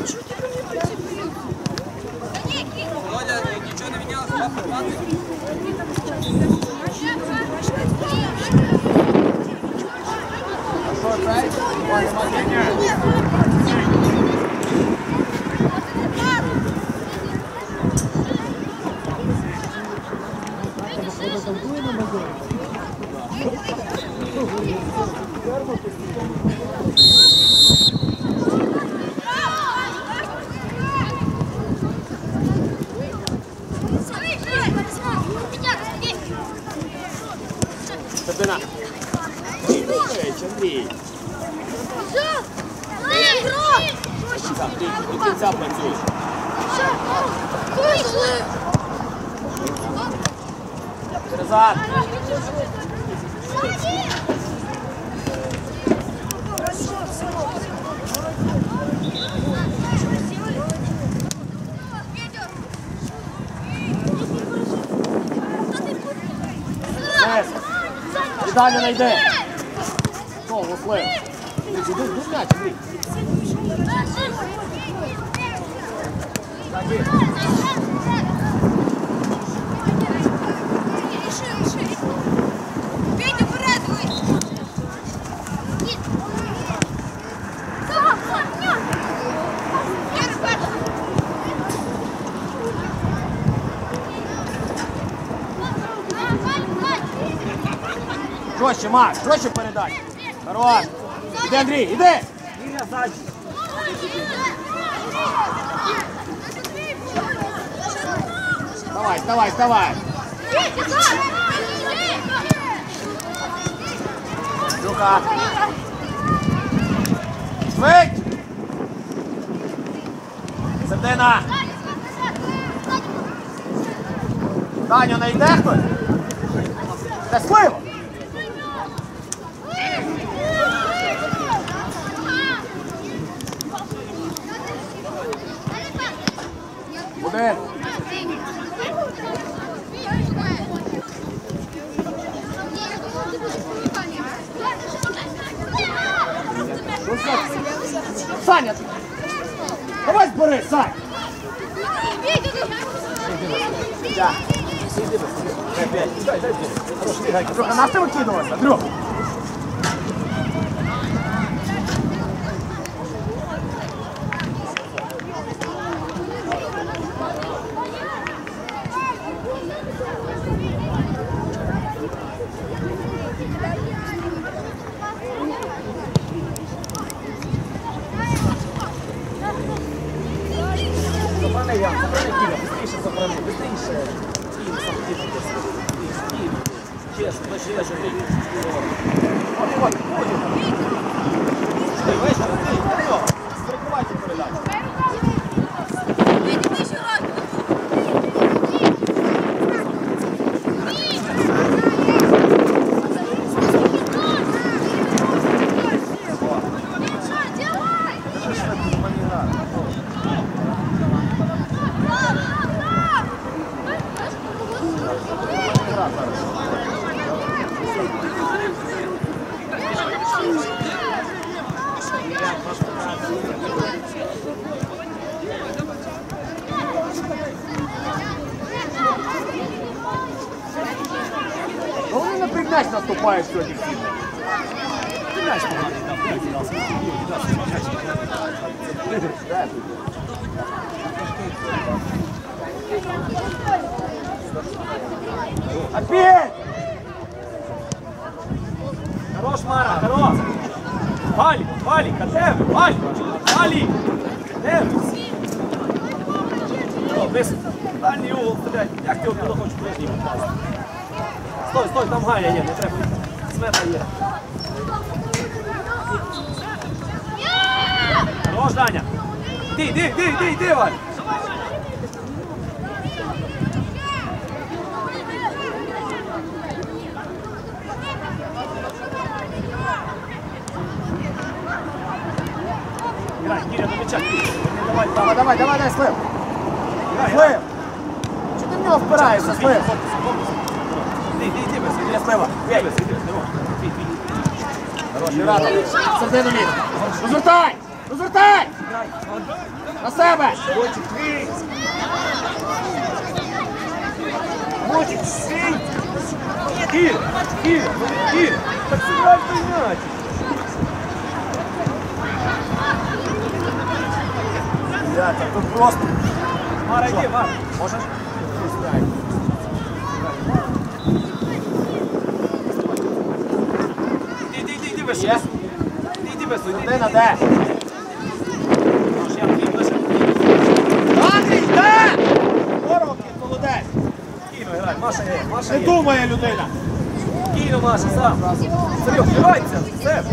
Володя, нічого не мінялося, 20. Що це? Сабина. Андрій. Так, ти до кінця працюєш. Назад. Далі не йде. Знову слив. Іди м'яч, Андрій. Жорстче, Макс, жорстче передай. Хорош. Іди, Андрій, іди. Вставай, вставай, вставай. Люка. Швидь. Середина. Даня, не йде хтось? Це Слива. Один. Саня! Давай збери, Сань! Трохи на ти викидувався, Андрюх! Чесно, бачиш, Андрій. Прикривайте передачу. Вони на півм'яч наступають сьогодні всі. Півм'яч поганий. Опять! Хорош, Мара, хорош! Валік, Валік, а де ви? Валік! Валік! Де ви? О, високо. Дальній угол стріляй. Як ти туди хочеш прийти? Стой, стой, там Ганя є, не треба. Смета є. Хорош, Даня! Іди, Валік! Грай, Киря, до мяча. Давай, Слив. Слив. Чи ти в нього впираєшся, Слив? Іди, Для Слива. Хороший, Рада. Середину місця. Розвертай! На себе! Мотик, твій! Мотик, свій! Кір! Кір! Кір! Так сыграй той м'яч! Ребята, тут просто... Мара, йди, Мара! Можеш? Іди вище! Іди вище! Людина де? Я твій ближче. Андрій, де? Ворог, молодець. Кіно грай, Маша є, Маша Не є. думає людина. Кіно, Маша, сам. Серйоз, грайся, все.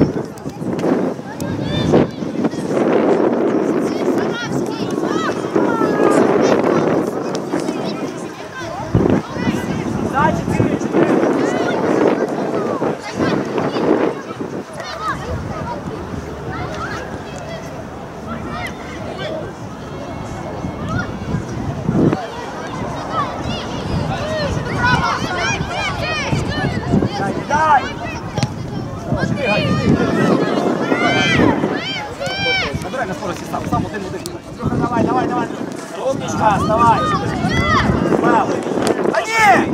Дай 4-4. Дай! Набирай на скорості сам один. Трохи давай, давай, давай. Умничка, давай. Право. А ні!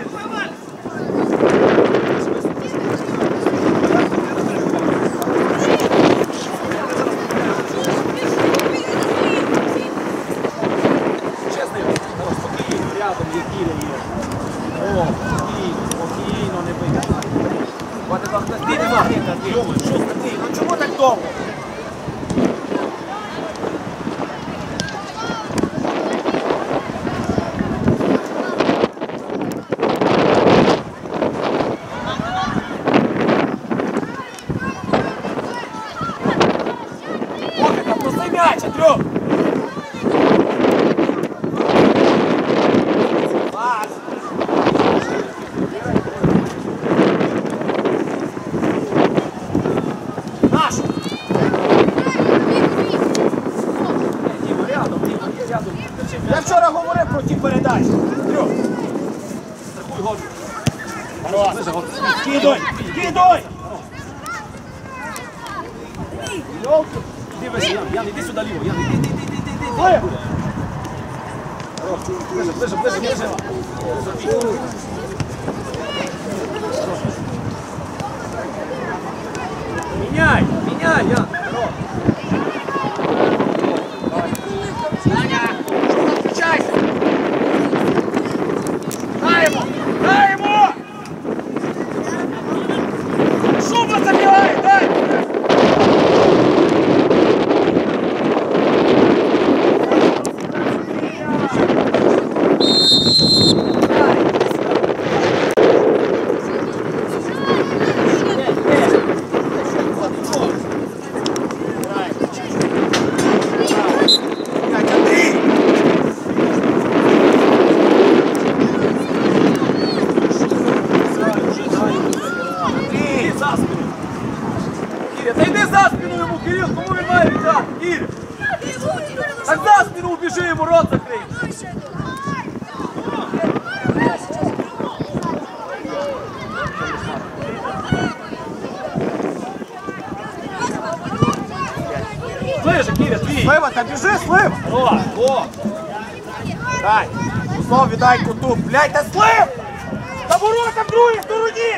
Чесний, спокійно, рядом є Кіля є. О, спокійно, не бий. Ти не мав. Думаю, що стати? Ну чому так довго? Та проси м'яч, Андрюк. Наш. Діма, рядом. Я вчора говорив про ті передачі. Андрюк. Страхуй году. Хорош. Ближе, году. Скидуй, скидуй! Іди вище, Ян, іди сюди ліво. Ян, іди. Слив! Хорош, ближе. Меняй, Ян. Хорош. Саня, включайся! Дай ему! Шуба забивай, дай! Іди за спину. Кіря, та йди за спину йому, Кирил, кому він має віддати? Кіря. Так за спину убіжи, йому рот закрий. Ближе, Кіря, твій. Слива, та біжи, слив! О. Дай! Знов віддай куту, блядь, та слив! Та ворота в другій стороні!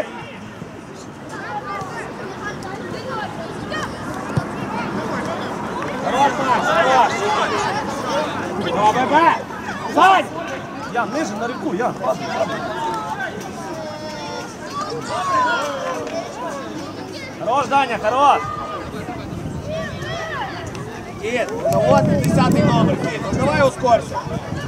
Хорош, Макс, хорош! ОББ! Сань! Я ниже на реку, я. Хорош, Даня, хорош! Кіт, вот 10-й номер, Кіт, ну давай ускорься.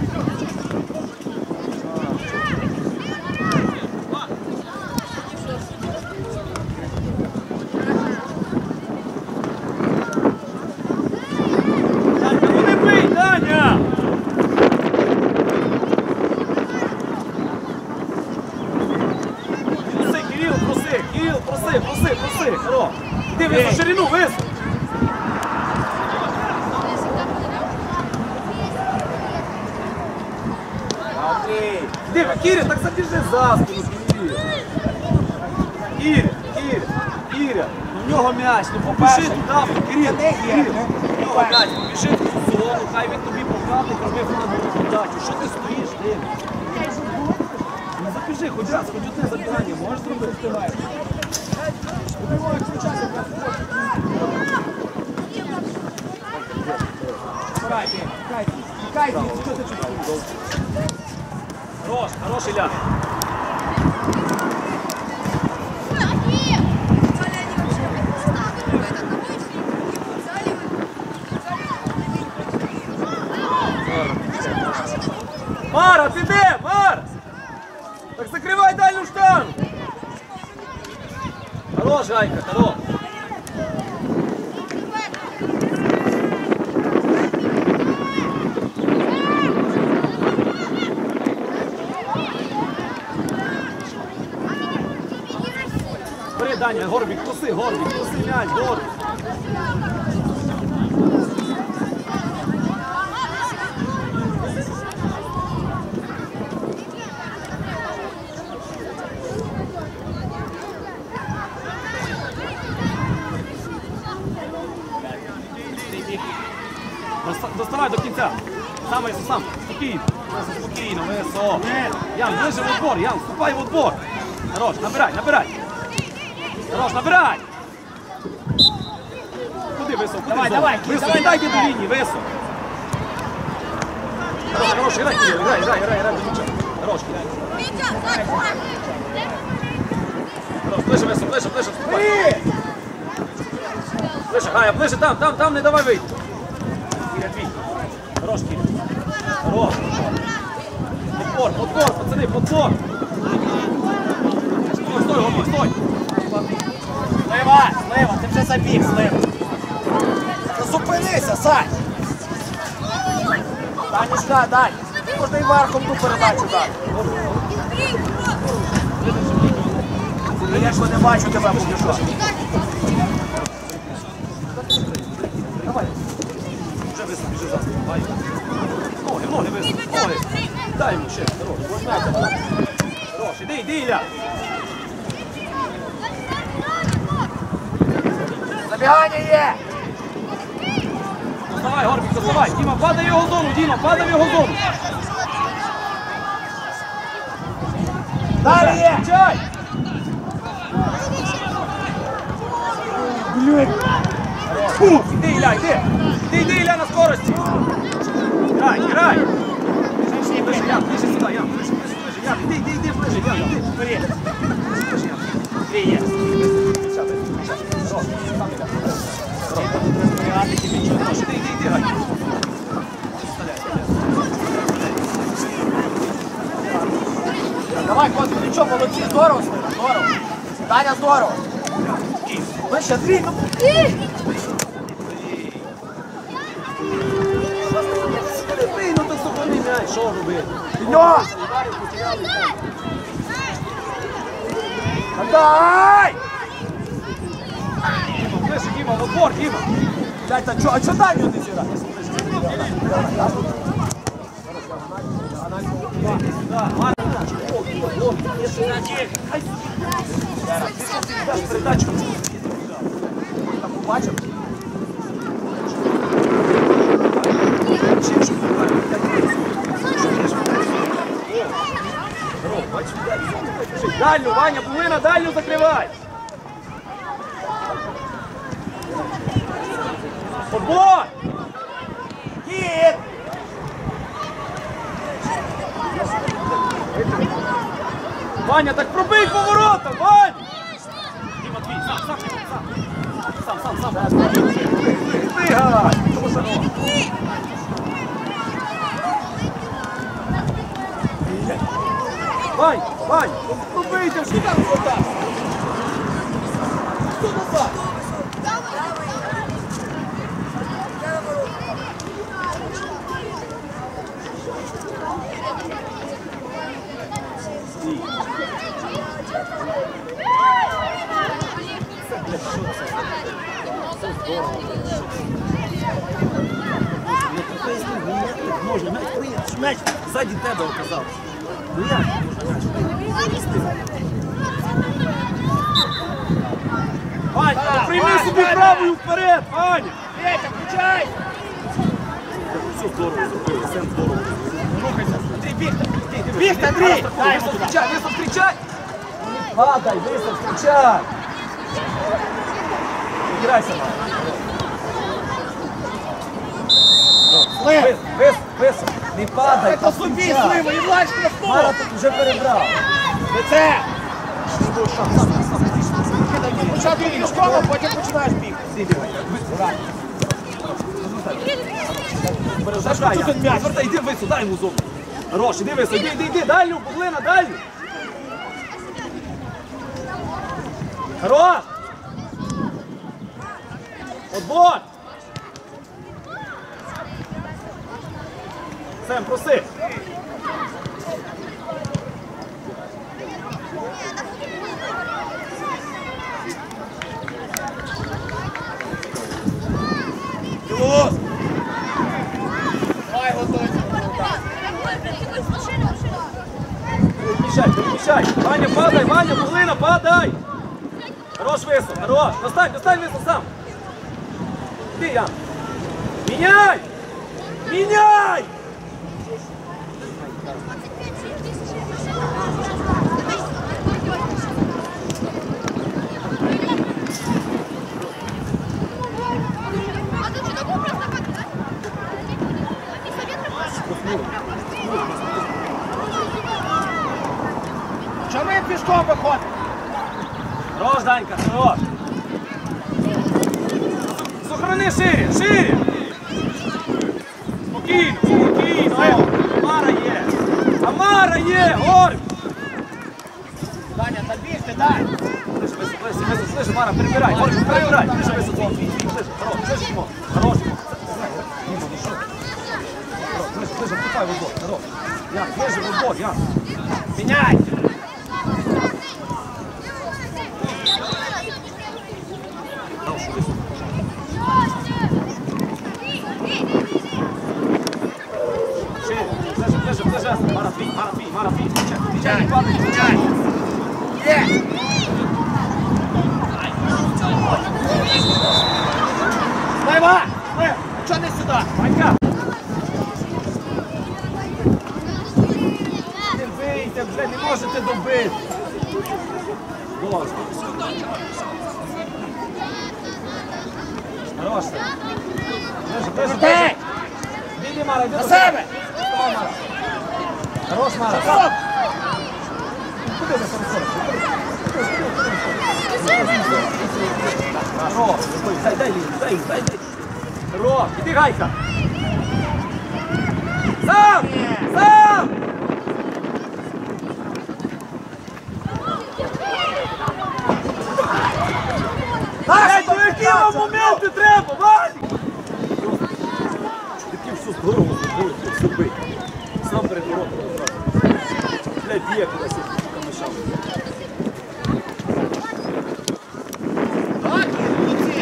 Даня, ну не бий, Даня! Проси, Кирил, проси, хорош. Іди вису, ширину, вису. Окей. Диви, Кіря, так забіжи за спину, Кіря. Ну в нього м'яч, ну побіжи туди, Кирил. блядь, побіжи в цю зону, хай він тобі покатить, роби флангову подачу. Що ти стоїш, Дим? Ну забіжи, хоч раз, хоч одне забігання, можеш зробити, встигаєш. Хорош, хороший ляг. Мара, ти де? Мар! Так закривай дальню штангу! Хорош, Гайка, хорош! Бери, Даня, Горбік, коси, м'яч, Горбік! Доставай до кінця. Сам. Спокійно, висо. Ян, ближе в отбор, Ян, вступай в отбор. Хорош, набирай. Хорош, набирай. Куди висо? Давай, Висо, дайте до лінії, висо. Хорош, грай до м'яча. Хорош, Хорош, ближе, висо, ближе, вступай. Ближе, Гая, ближе, там, не давай вийти. Кіря, твій. Хорош, Кіря. Хорош. Подбор, пацани, подбор. Стой, Гомі, стой. Слива, ти вже забіг, Слива. Зупинися, Сань. Данюшка, Дань. Можна і верхом ту передачу дати. Я ж не бачу тебе, поки що. Давай. Вже висо, біжи за. Ноги, висо. Ноги. Дай йому ще. Хорош, іди, Ілля. Забігання є. Доставай, Горбік, доставай. Діма, падай в його зону, Далі є. Включай. Іди, Ілля, на скорості. Грай. Ближе, Ян, ближе сюди, Ян, ближе, Ян, іди, ближе, Ян, іди. Ближе, Ян. Три є. Іди, Гай. Давай, Костя, ти що, молодці, здорово, Слива, здорово. Даня, здорово. Ну ще, Андрій, ну. Ну так сухони м'яч, що робити? Ньо! Дай! Ближе, Діма, в отбор, Діма. Блядь, а чо Даню не зіграти? Да, Марк. Передачу. Там побачив? Дальню, Ваня, Бугина, дальню закривай. Футбол! Кіт! Ваня, так пробий поворотом, Ваня! Діма, твій, сам. Вигай! Вань, пробийте, що там вода? Хто назад? Може, м'яч ззаді тебе оказався. Ну як? Вань, прийми собі правою вперед, Ваня! Петя, включай! все здорово зробили, Сем здорово. Рухайся. Андрій, бігте. Бігте, Андрій! Дай йому туди. Висов зустрічай! Падай, висов зустрічай! Грайся, Мара. Висов. Не падай, а Собі, зустрічай. Слива, і власть на Мара стол! тут вже перебрав. Лице! Спочатку пішком, а потім починаєш бігти. Заждай, звертай, йди вису, дай йому зону. Хорош, іди вису, іди, дальню, Буглина, дальню. Хорош! Отбор! Сем, проси. Білос! Давай, готуйся. Переміщай. Ваня, падай, Буглина, падай. Хорош, вису, хорош. Достань вису сам. Іди, Ян. Міняй! Чому ми пішком виходимо? Хорош, Данька, хорош. Сохрани шире. Спокійно. Амара є, Гор. Даня, та бігти, дай! Слышь, Мара, перебирай. Гор, перебирай. Ближе високо. Хорош. Ближе, вступай в отбор. Хорош. Ян, ближе в отбор, Ян. Міняй! Ближе. Мара, твій. Міняй! Є! Слива! Чого не сюди? Ванька. Не бийте вже, не можете добити. Боже. Хорош. Ближе. Біги, Мара, йди На до себе! Вставай, Мара. Хорош, Мара. Стоп! Куди ви переходите? Хорош. Дай. Хорош. Іди, Гайка. Сам! Які вам моменти треба, Валік? Такі все здорово зробити. Сам перед воротами одразу. Блядь, б'є кудись, камешав. Так, молодці!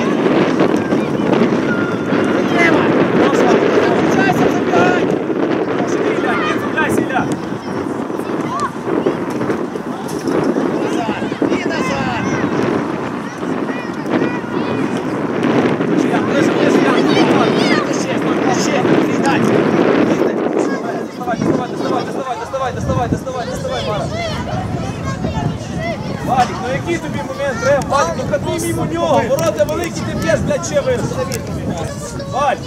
Витримай! Включайся, забігай! Не цепляйся, Ілля. Назад! Ближе, Ще! Віддай! Доставай, Мара. Валік, ну який тобі момент треба? Валік, ну катни мимо нього, ворота великі, ти п'єш, блядь, ще вирос. Валік.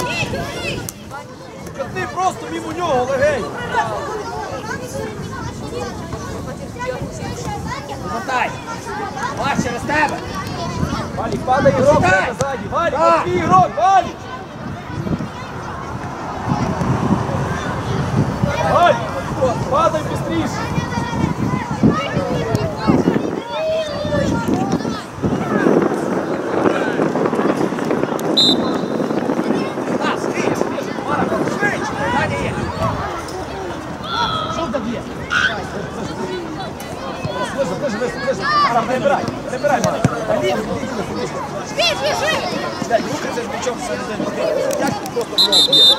Катни просто мимо нього, легенько. Мотай! Маш, через тебе! Валік, падай ігрок, треба ззаді. Валік, твій ігрок, Валік. Валік, падай быстріше. Прибирай, Мара. Блядь, рухайся з м'ячом всередину. Як ти просто в ногу б'єш?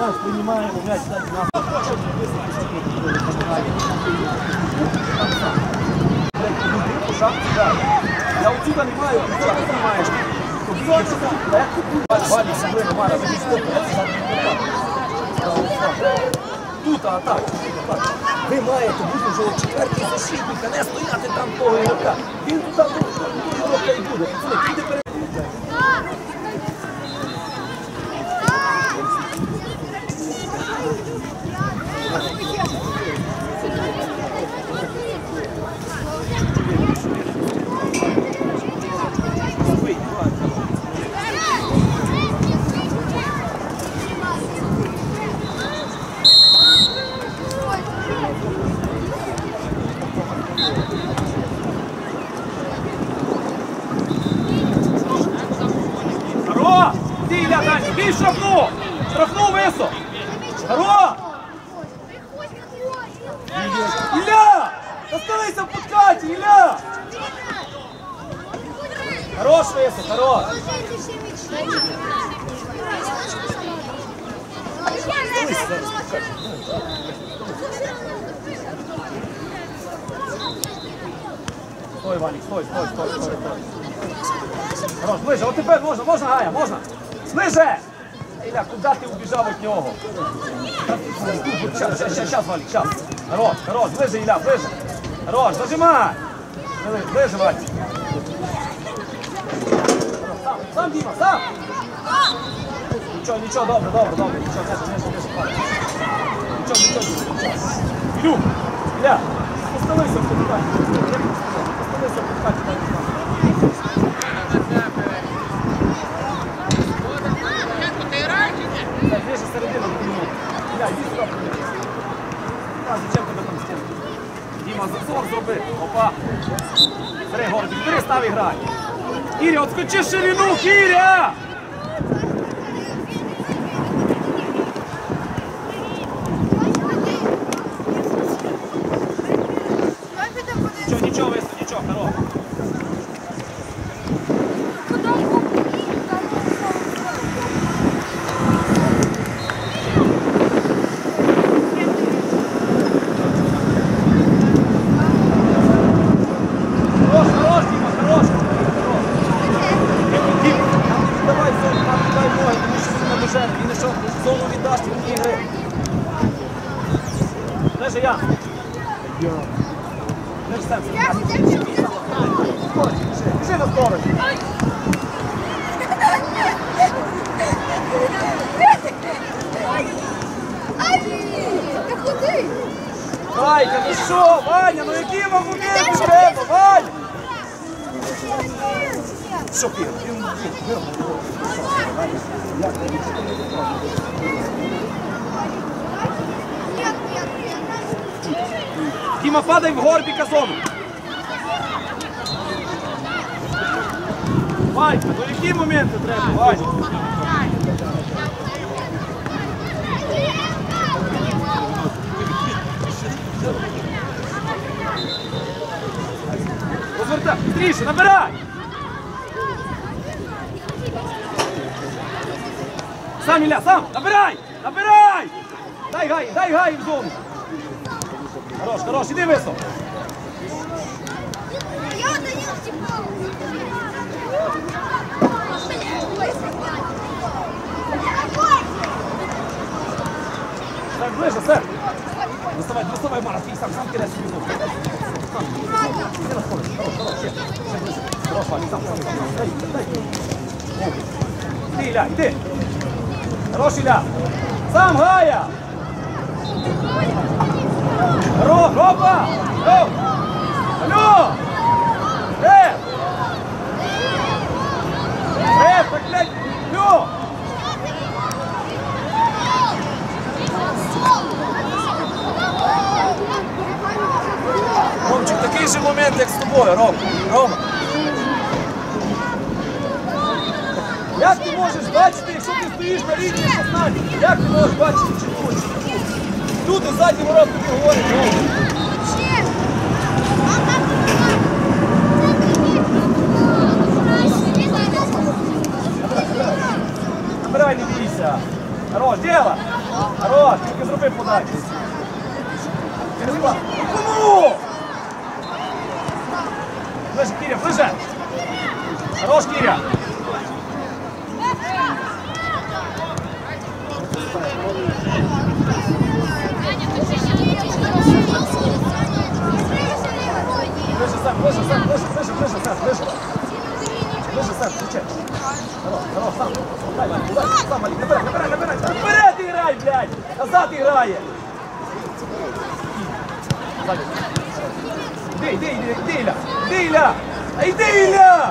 м'яч, приймаємо м'яч, далі нас. Я отсюда не маю, ти не маєш. Ваня, Сабрина, Мара, ведіть стопу. Тут атака. Ви маєте бути вже у четвертій защитника, не стояти там того ігрока. Він туди ігрока і буде. Піде перед... Бій штрафну! Штрафну висо! Здорово! Ілля! Оставайся в подкаті, Ілля! Хорош висо, хорош! Стой, Валік, стой. Хорош, ближе, от тепер можна, Гая, можна! Ближе! Ілля, куди ти убіжав від нього? Щас, Валік, щас. Хорош, ближе, Ілля, ближе. Хорош, зажимай. Ближе, Валік. Сам, Діма, сам. Нічого, добре. Нічого. Ілю, Ілля, оставайся в подкаті. Ближе середину. Ілля, йди сюди. Зачем тебе там стінку? Діма, зазор зроби. Опа. Бери, Гордик, бери, став і грай. Кіря, отскочи ширину, Кіря! Нічого, вису, нічого, хорош. Він ще зону віддасть і ігри. Лежи я. Лежи сам. Біжи на сторону. Вайка, ну що, Ваня, ну які вам уміти треба, Ваня? Що пір? Діма, падай в Горбіка зону. Ванька, ну які моменти треба, Ваня? Розвертай, быстріше, набирай! Сам, Ілля, сам! Набирай! Набирай! Дай гай в зону! Хорош, іди висо! Так, ближе, сер! Доставай, Мара, ти сам кидай собі зону! Хорош, Ваня, сам! Дай! Іди, Ілля, іди! Хорош, Ілля! Сам, Гая! Хорош, опа! Алло! Так, блядь! Алло! Ромчик, такий же момент, як з тобою, Рома. Як ти можеш бачити, якщо ти стоїш на лінії 16? Як ти можеш бачити, чи тут? Тут і ззаді ворот тобі говорить, Рома. Набирай, не бійся. Хорош, дело. ближе, Киря, ближе. Хорош, Киря. Ближе, Сэм, ближе, Сэм, ближе, Сэм, ближе. Ближе, Сэм, включай. Хорош, сам. Дай, Ваня, удар, сам, Ваня, набирай. Вперед играй, блядь! Назад играет! Сзади. Иди, Иля! Иди, Иля!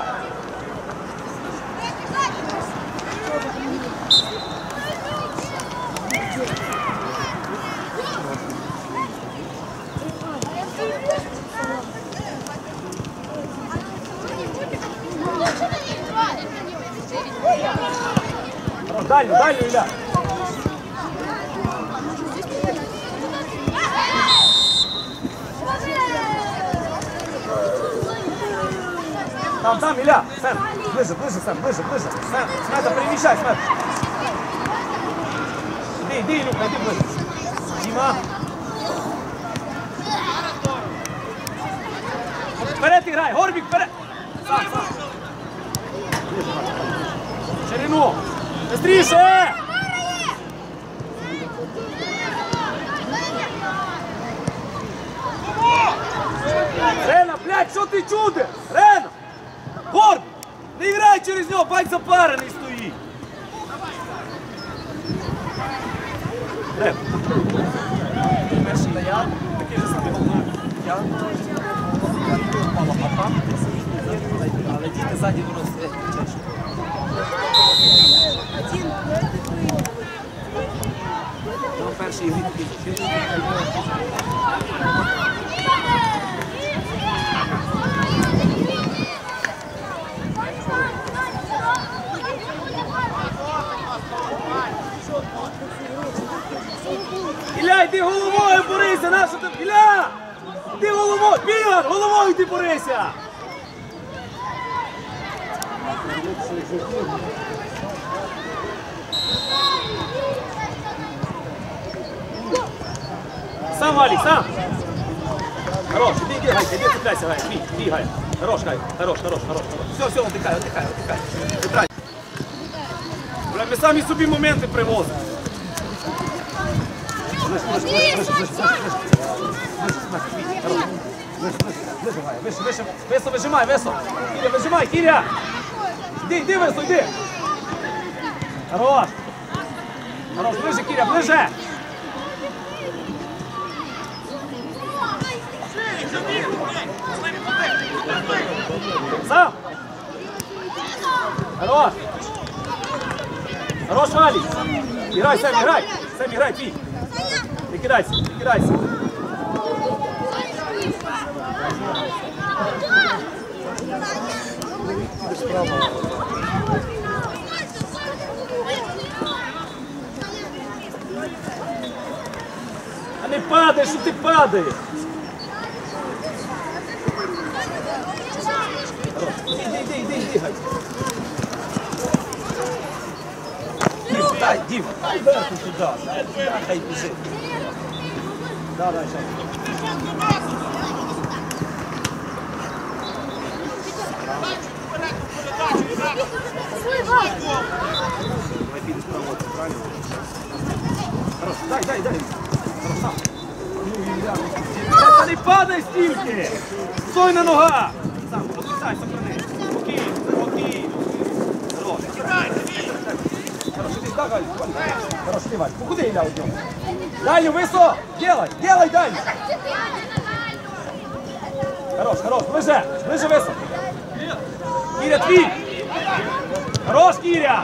Дальнюю, Иля! Там, Иля! Сэм! Ближе, Сэм, ближе! Сэм, Смета, перемещай, Смет! Иди, Илюха, иди ближе! Дима! Вперед играй! Горбик, вперед! Сам! Ширину! Быстріше! Рена, блядь, що ти чудиш? Рена! Горб! Не грай через нього, бать запарений стоїть! Рен! Перший Даян, такий же самий голова. Я впала папа. Але діти ззаді воно стоять, кричать. Там перший грі такий. Ілля, йди головою борися, нащо ти? Ілля! Ти головою, Бігар, головою йди борися! Сам, Валік, сам! Хорош, іди, Гай, іди, цепляйся, Гай, бігай. Хорош, Гай, хорош. Все, отдихай. Бля, ми самі собі моменти привозимо. Весо, вижимай, Весо. Киря, вижимай, Киря. Іди, Весо, іди. Хорош, ближе, Киря, ближе. Сам. Хорош, Валик. Играй, Сэм, играй, твій. Не кидайся. А не падай, що ти падаєш? Иди, Гай. Дай, Дим, вверху туда, дай бежи. Да, сейчас. Хорошо, дай. Хорошо. Та не падай стільки! Стой на ногах! Сам, подвисай, сохрани. Спокійно. Хорошо, иди, да, Галь? Хорошо, иди, Валь. Куда Илья уйдем? Дальню, высо! Делай дальню! Хорош, ближе, высо! Киря, твій! Хорош, Киря!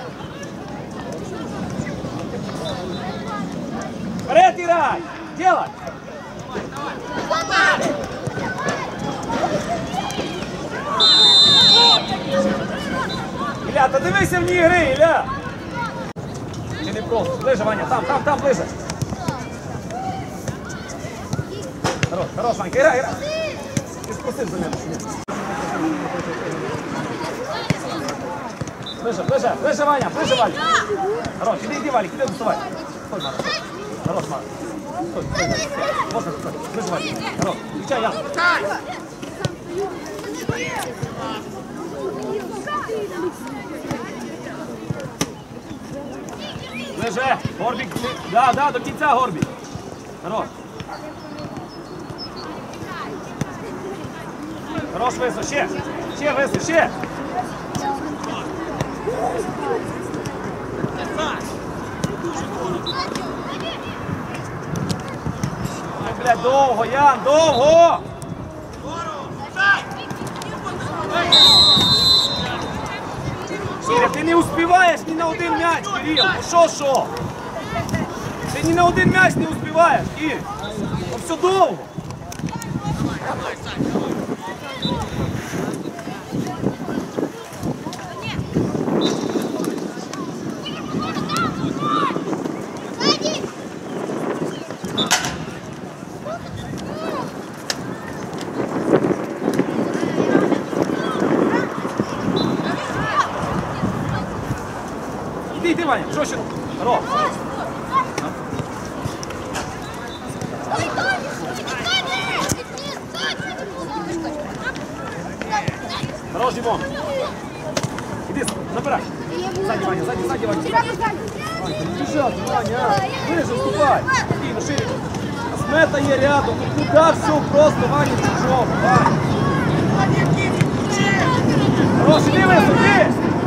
Вперед играй! Делай! Ілля, та дивися в ній гри, Ілля! Чи не просто? Ближе, Ваня, там, ближе! Хорош, Ванька, играй! Ти спросив за мене. Ближе, Ваня! Хорош, іди, Валік, іди доставай! Стой, Мара! Хорош, Мара! Стой! Можна, стой! Ближе, Ваня! Хорош, включай, я! Леже, Горбік, да, до кінця Горбік. Хорош. Хорош, висо, ще висо, ще. Ой, блядь, довго, Ян, довго! Киря, ти не успіваєш ні на один м'яч, Кирил, ну що? Ти ні на один м'яч не успіваєш, Кир. Ну все довго. Іди, Ваня, що ще? Хорош. Хорош, Димон. Іди, забирай. Сзади, Ваня, сзади, Ваня. Ваня, не бежать, Ваня. Ближе, вступай. Спокійно, шире. Смета є рядом. Ну куди все просто, Ваня, чужого. Ваня. Хорош, іди, висо, іди.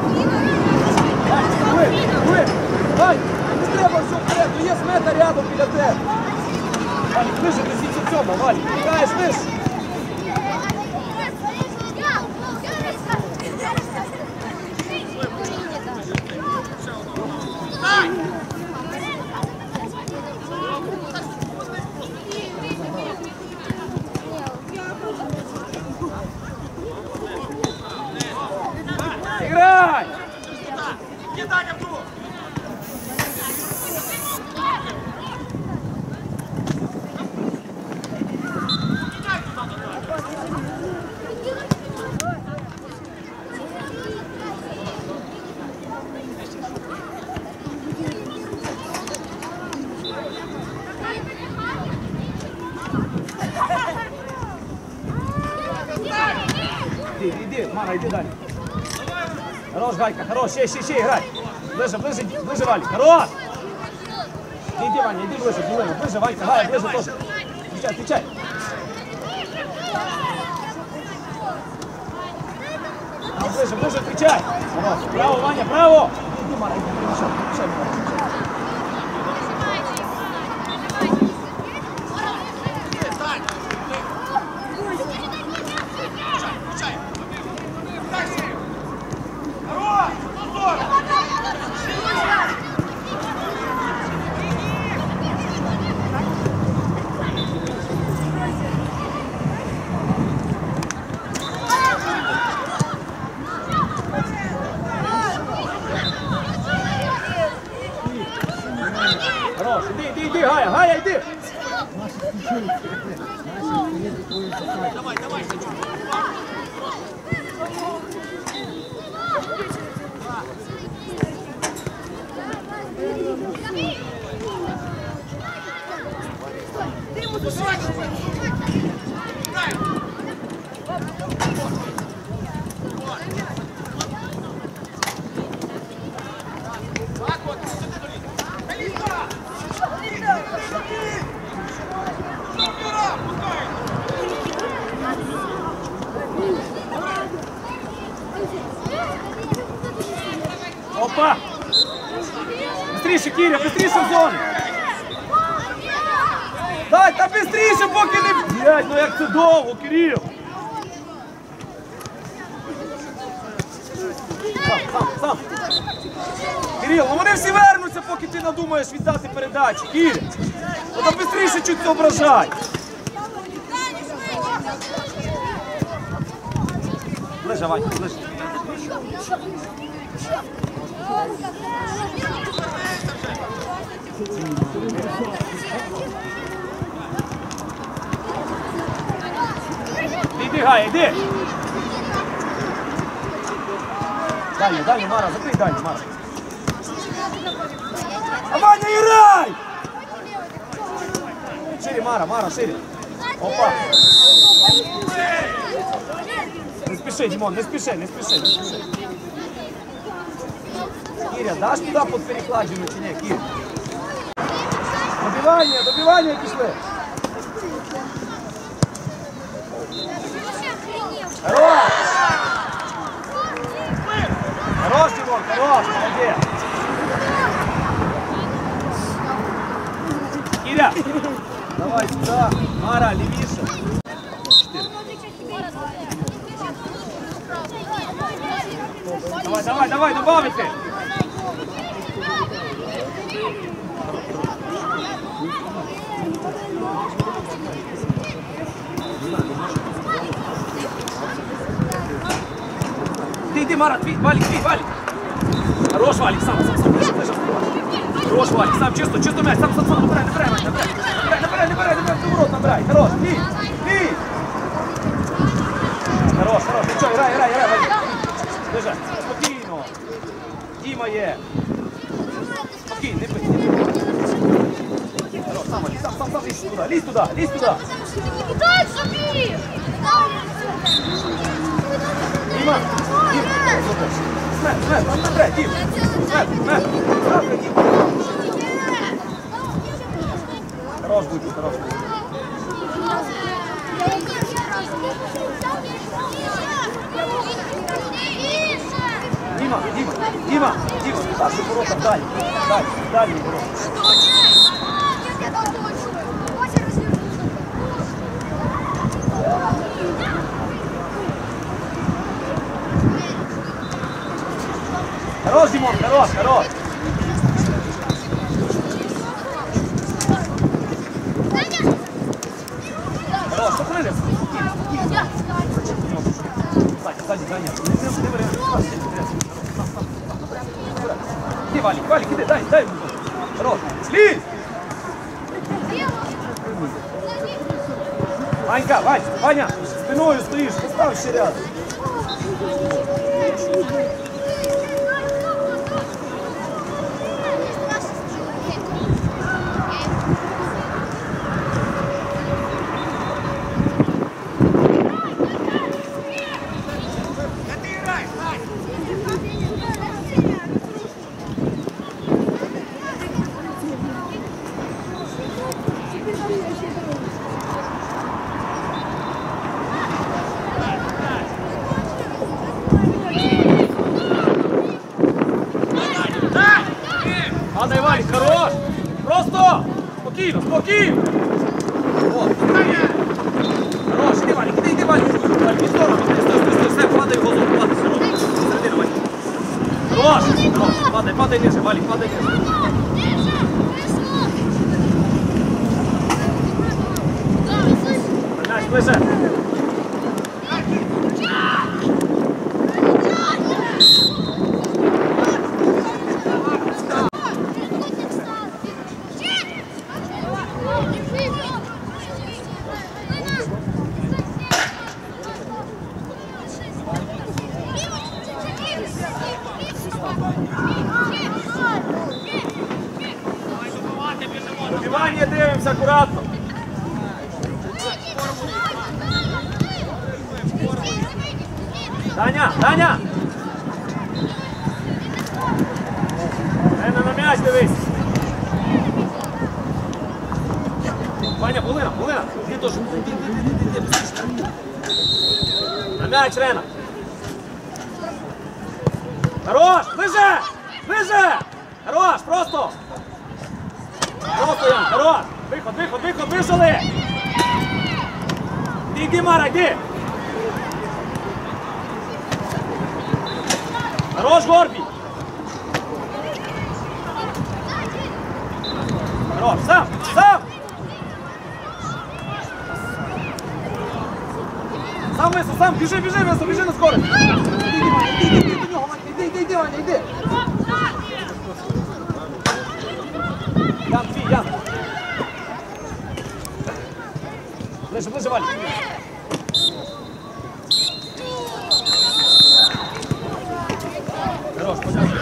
Вань, не треба все вперед, ну є смета рядом біля тебе. Вань, ближе до цього, Вань, тікаєш вниз. Играй! Иди, Мара, иди дальше. Хорош, Гайка, хорош, ще, играй. Ближе, Валя, хорош. Иди, Ваня, иди ближе, Ванька, Гая, ближе тоже. Отвечай. Ближе, отвечай. Хорош, право, Ваня, право. Иди, Мара, иди, отвечай, Хорош, иди, Гая, иди. Давай, Опа! Быстріше, Киря, быстріше в зону! Дай, та быстріше, поки не... Блядь, ну як це довго, Кирил! Сам! Кирил, ну вони всі вернуться, поки ти надумаєш віддати передачу, Киря! Ну та быстріше чуть соображай! Ближе, Вань, ближе. Іди, Гая, іди! Далі, Мара, закрий далі, Мара. А Ваня, грай! Шире, Мара, шире. Опа! спіши, Дімон, не спіши, не спіши, не спіши. Кіря, даш туди під перекладину чи ні, Кір? Добивання пішли. Хорош! Хорош, Дімон, хорош, молодець. Кіря, давай сюди. Мара, лівіше. Давай, добавити. Ти, Мара, Валік. Хорош, Валік, сам. Хорош, Валік, сам, чисто м'яч, сам, набирай, ворот набирай, хорош, бій. Хорош, нічого, грай, Валік. Лежа, спокійно. Діма є. Спокійно, не бий. Хорош, сам, Валік, сам, лізь туди. Дай собі! Діма, Смет, Дім. Хорош будь, хорош. Діма, наші ворота, далі ворота. Хорош, Димон, хорош. Хорош, покрылись. Сзади. Иди, Валик, иди, дай ему. Хорош. Слизь! Ваня, спиною стоишь, поставься рядом. Падай, Валик, хорош! Просто! Спокійно! Вот. Хорош, иди, Валик, иди, Валик! Валик, не сторону, стой, все, падай в голову, падай, середину, Валик. Хорош, падай ниже, Валик, падай ниже. Мяч, ближе. Добивание дивимося акуратно. Даня! Лена, на м'яч дивись. Ваня, Булина. Ти теж. На м'яч, Лена. Хорош! Ближе! Хорош, просто! Просто, Ян, хорош! Виход, вижили! Іди, Мара, йди! Хорош, Горбій! Хорош, сам! Сам, біжи, біжи на скорость! Іди до нього, Ваня, іди! Ян! Ближе, Валік! Хорош, подякую!